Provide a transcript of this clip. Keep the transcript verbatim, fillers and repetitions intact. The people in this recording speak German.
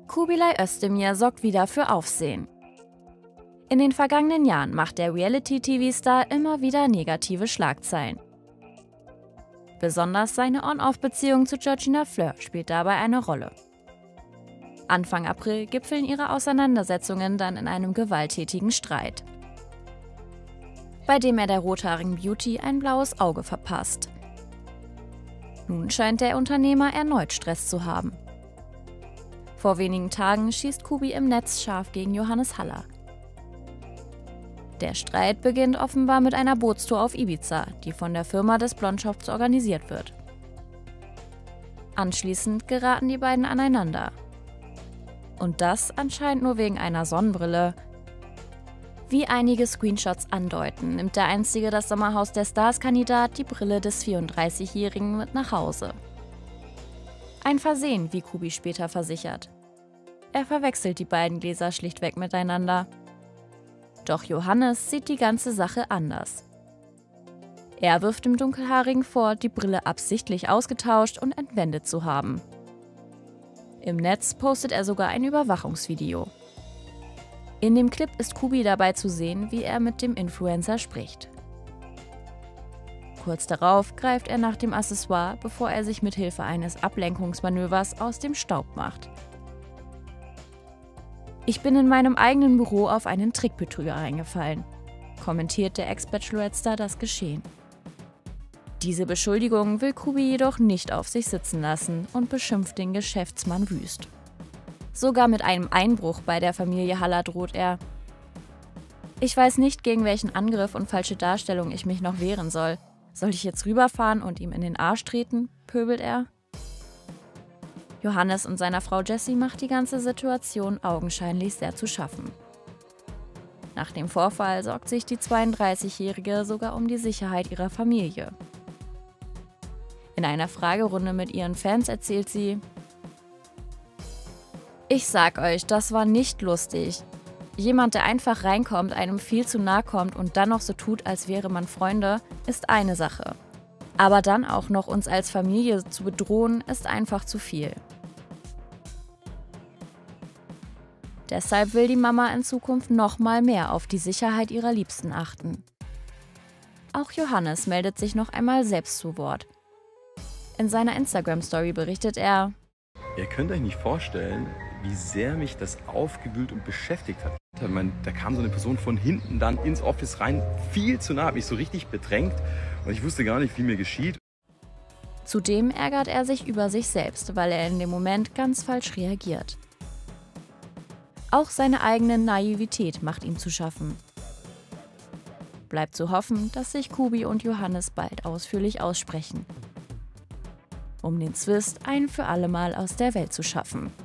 Kubilay Özdemir sorgt wieder für Aufsehen. In den vergangenen Jahren macht der Reality-T V-Star immer wieder negative Schlagzeilen. Besonders seine On-Off-Beziehung zu Georgina Fleur spielt dabei eine Rolle. Anfang April gipfeln ihre Auseinandersetzungen dann in einem gewalttätigen Streit, bei dem er der rothaarigen Beauty ein blaues Auge verpasst. Nun scheint der Unternehmer erneut Stress zu haben. Vor wenigen Tagen schießt Kubi im Netz scharf gegen Johannes Haller. Der Streit beginnt offenbar mit einer Bootstour auf Ibiza, die von der Firma des Blondschopfs organisiert wird. Anschließend geraten die beiden aneinander. Und das anscheinend nur wegen einer Sonnenbrille. Wie einige Screenshots andeuten, nimmt der einstige Das Sommerhaus der Stars-Kandidat die Brille des vierunddreißigjährigen mit nach Hause. Ein Versehen, wie Kubi später versichert. Er verwechselt die beiden Gläser schlichtweg miteinander. Doch Johannes sieht die ganze Sache anders. Er wirft dem Dunkelhaarigen vor, die Brille absichtlich ausgetauscht und entwendet zu haben. Im Netz postet er sogar ein Überwachungsvideo. In dem Clip ist Kubi dabei zu sehen, wie er mit dem Influencer spricht. Kurz darauf greift er nach dem Accessoire, bevor er sich mit Hilfe eines Ablenkungsmanövers aus dem Staub macht. Ich bin in meinem eigenen Büro auf einen Trickbetrüger reingefallen, kommentiert der Ex-Bachelorette-Star das Geschehen. Diese Beschuldigung will Kubi jedoch nicht auf sich sitzen lassen und beschimpft den Geschäftsmann wüst. Sogar mit einem Einbruch bei der Familie Haller droht er. Ich weiß nicht, gegen welchen Angriff und falsche Darstellung ich mich noch wehren soll. Soll ich jetzt rüberfahren und ihm in den Arsch treten? Pöbelt er. Johannes und seiner Frau Jessie macht die ganze Situation augenscheinlich sehr zu schaffen. Nach dem Vorfall sorgt sich die zweiunddreißigjährige sogar um die Sicherheit ihrer Familie. In einer Fragerunde mit ihren Fans erzählt sie: Ich sag euch, das war nicht lustig. Jemand, der einfach reinkommt, einem viel zu nahe kommt und dann noch so tut, als wäre man Freunde, ist eine Sache. Aber dann auch noch uns als Familie zu bedrohen, ist einfach zu viel. Deshalb will die Mama in Zukunft noch mal mehr auf die Sicherheit ihrer Liebsten achten. Auch Johannes meldet sich noch einmal selbst zu Wort. In seiner Instagram-Story berichtet er: Ihr könnt euch nicht vorstellen, wie sehr mich das aufgewühlt und beschäftigt hat. Da kam so eine Person von hinten dann ins Office rein, viel zu nah, hat mich so richtig bedrängt und ich wusste gar nicht, wie mir geschieht. Zudem ärgert er sich über sich selbst, weil er in dem Moment ganz falsch reagiert. Auch seine eigene Naivität macht ihm zu schaffen. Bleibt zu hoffen, dass sich Kubi und Johannes bald ausführlich aussprechen, um den Zwist ein für alle Mal aus der Welt zu schaffen.